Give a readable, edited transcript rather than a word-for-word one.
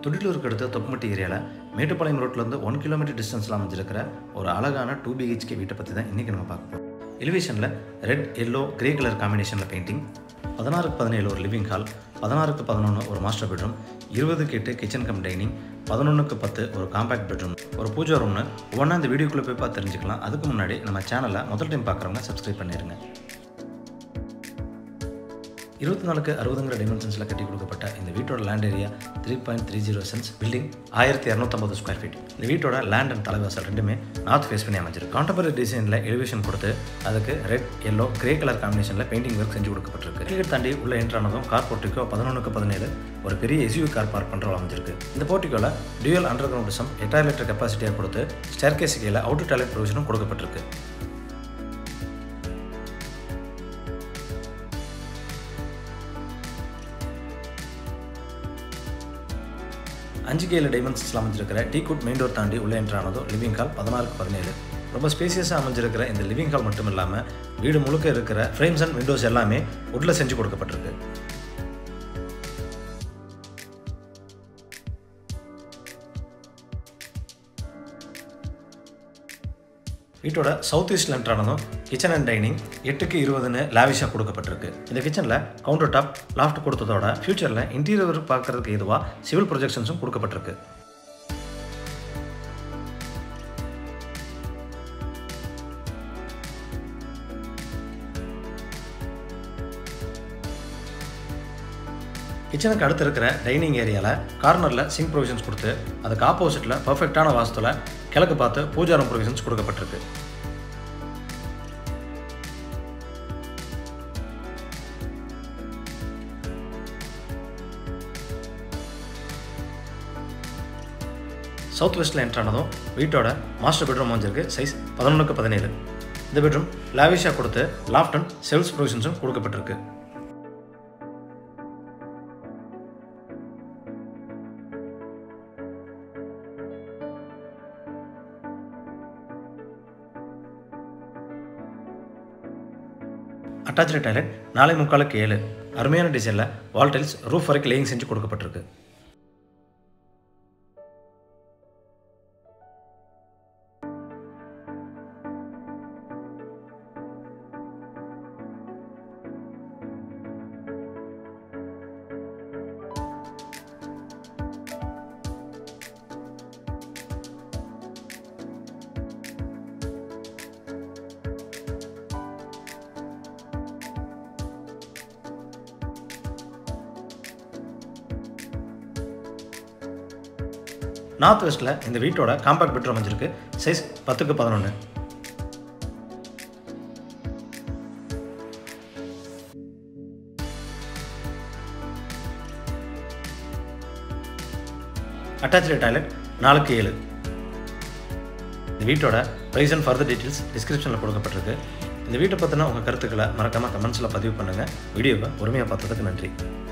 Thudiyalurku அடுத்த Thoppampatti ஏரியால மேட்டுப்பாளையம் ரோட்ல இருந்து 1 km டிஸ்டன்ஸ்ல அமைஞ்சிருக்கிற ஒரு அழகான 2 BHK வீட்டை பத்தி தான் இன்னைக்கு நம்ம பார்க்க போறோம். எலிவேஷன்ல ரெட், yellow, grey கலர் காம்பினேஷன்ல பெயிண்டிங், 16:17 ஒரு லிவிங் ஹால், 16:11 ஒரு master bedroom, 20:8 kitchen cum dining, 11:10 ஒரு காம்பாக்ட் பெட்ரூம், ஒரு பூஜா ரூம்னு ஒவ்வொன்றா இந்த வீடியோக்குள்ள போய் பார்த்து தெரிஞ்சுக்கலாம். அதுக்கு முன்னாடி நம்ம சேனலை முதல் டைம் பார்க்குறவங்க சப்ஸ்கிரைப் பண்ணிடுங்க. 24x60 டைமென்ஷன்ஸ்ல கட்டி கொடுக்கப்பட்ட இந்த வீட்டோட land area 3.30 cents, building 1250 square feet. இந்த வீட்டோட லேண்ட் அண்ட் தலைவாசல் ரெண்டுமே நார்த் ஃபேஸ் பண்ணி அமைஞ்சிருக்கு. கான்டெம்பரரி டிசைனில் எலிவேஷன் கொடுத்து அதுக்கு ரெட், yellow, கிரே கலர் காம்பினேஷனில் பெயிண்டிங் ஒர்க் செஞ்சு கொடுக்கப்பட்டிருக்கு. கிரிக்கெட் தாண்டி உள்ள என்ட்ரானதும் கார் போர்ட்டிக்கோ 11:17 ஒரு பெரிய SUV கார் பார்க் பண்ணுற அமைஞ்சிருக்கு. இந்த போர்ட்டிக்கோல டியூயல் அண்டர் கிரவுண்ட் டிசம் 8000 லிட்டர் கெப்பாசிட்டியாக கொடுத்து ஸ்டேர்கேஸ் கீழே அவுட்டர் டாய்லெட் ப்ரொவிஷனும் கொடுக்கப்பட்டிருக்கு. 5 டைமென்ஷன்ஸ்ல அமைஞ்சிருக்கிற டீக்குட் மெயின் டோர் தாண்டி உள்ள என்ட்ரானதும் லிவிங் ஹால் 16:17. ரொம்ப ஸ்பேசியஸாக அமைஞ்சிருக்கிற இந்த லிவிங் ஹால் மட்டும் இல்லாமல் வீடு முழுக்க இருக்கிற ஃப்ரேம்ஸ் அண்ட் விண்டோஸ் எல்லாமே வுட்ல செஞ்சு கொடுக்கப்பட்டிருக்கு. வீட்டோட சவுத் ஈஸ்ட்ல என்ட்ரானதும் கிச்சன் அண்ட் டைனிங் 8:20 லாவிஷாக கொடுக்கப்பட்டிருக்கு. இந்த கிச்சனில் கவுண்டர் டாப், லாஃப்ட் கொடுத்ததோட ஃபியூச்சரில் இன்டீரியர் பார்க்கறதுக்கு எதுவாக சிவில் ப்ரொஜெக்ஷன்ஸும் கொடுக்கப்பட்டிருக்கு. கிச்சனுக்கு அடுத்து இருக்கிற டைனிங் ஏரியாவில் கார்னரில் சிங்க் ப்ரொவிஷன்ஸ் கொடுத்து அதுக்கு ஆப்போசிட்டில் பர்ஃபெக்டான வாஸ்துல கிழக்கு பார்த்து பூஜா ரூம் ப்ரொவிஷன்ஸ் கொடுக்கப்பட்டிருக்கு. சவுத் வெஸ்ட்டில் என்ட்ரானதும் வீட்டோட மாஸ்டர் பெட்ரூம் அமைஞ்சிருக்கு. சைஸ் 11:17. இந்த பெட்ரூம் லாவிஷாக கொடுத்து லாஃப்ட் அண்ட் செல்ஸ் ப்ரொவிஷன்ஸும் கொடுக்கப்பட்டிருக்கு. அட்டாச்சு டாய்லெட் 4:45 அருமையான டிசைனில் வால் டைல்ஸ் ரூஃப் வரைக்கும் லேயிங் செஞ்சு கொடுக்கப்பட்டிருக்கு. நார்த் வெஸ்ட்டில் இந்த வீட்டோட காம்பாக்ட் பெட்ரூம் அமைஞ்சிருக்கு. சைஸ் 10:11. Attach toilet 4:7. இந்த வீட்டோட ப்ரைஸ் அண்ட் ஃபர்தர் டீட்டெயில்ஸ் டிஸ்கிரிப்ஷனில் கொடுக்கப்பட்டிருக்கு. இந்த வீட்டை பற்றின உங்கள் கருத்துக்களை மறக்காமல் கமெண்ட்ஸில் பதிவு பண்ணுங்கள். வீடியோவை பொறுமையாக பார்த்ததுக்கு நன்றி.